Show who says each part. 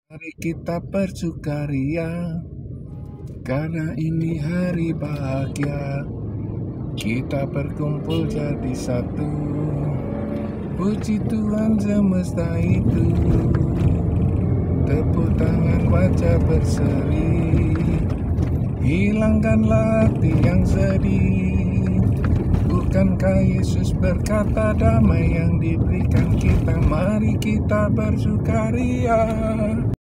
Speaker 1: Mari kita bersukaria, karena ini hari bahagia. Kita berkumpul jadi satu, puji Tuhan semesta itu. Tepuk tangan wajah berseri, hilangkanlah hati yang sedih. Bukankah Yesus berkata damai yang diberikan kita? Mari kita bersukaria.